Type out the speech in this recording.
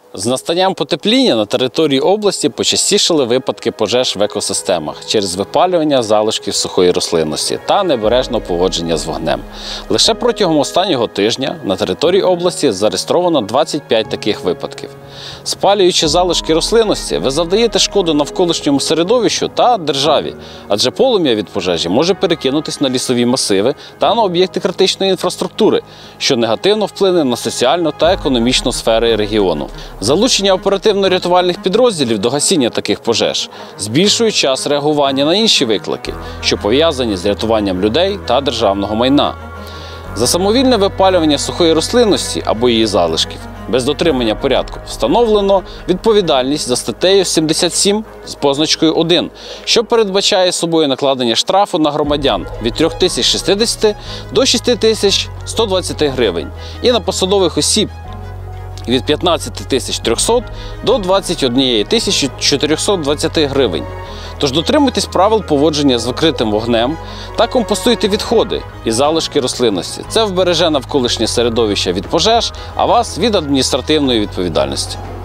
З настанням потепління на території області почастішали випадки пожеж в екосистемах через випалювання залишків сухої рослинності та небережного поводження з вогнем. Лише протягом останнього тижня на території області зареєстровано 25 таких випадків. Спалюючи залишки рослинності, ви завдаєте шкоду навколишньому середовищу та державі, адже полум'я від пожежі може перекинутись на лісові масиви та на об'єкти критичної інфраструктури, що негативно вплине на соціальну та економічну сфери регіону. Залучення оперативно-рятувальних підрозділів до гасіння таких пожеж збільшує час реагування на інші виклики, що пов'язані з рятуванням людей та державного майна. За самовільне випалювання сухої рослинності або її залишків без дотримання порядку встановлено відповідальність за статтею 77 з позначкою 1, що передбачає собою накладення штрафу на громадян від 3060 до 6120 гривень і на посадових осіб від 15300 до 21420 гривень. Тож дотримуйтесь правил поводження з викритим вогнем та компостуйте відходи і залишки рослинності. Це вбереже навколишнє середовище від пожеж, а вас від адміністративної відповідальності.